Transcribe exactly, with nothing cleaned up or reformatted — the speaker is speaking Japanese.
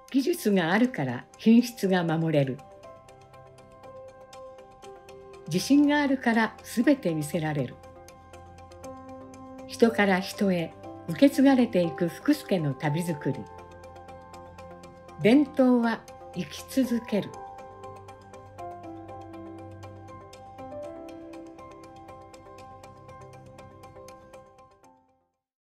技術があるから品質が守れる。自信があるからすべて見せられる。人から人へ受け継がれていく福助の旅づくり。伝統は生き続ける。